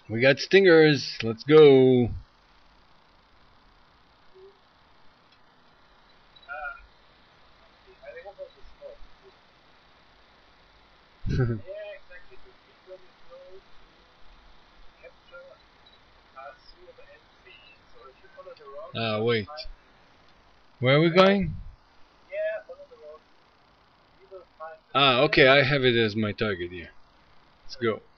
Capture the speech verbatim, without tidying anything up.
We got stingers. Let's go. Ah, uh, wait. Where are we going? Ah, okay, I have it as my target here. Let's go.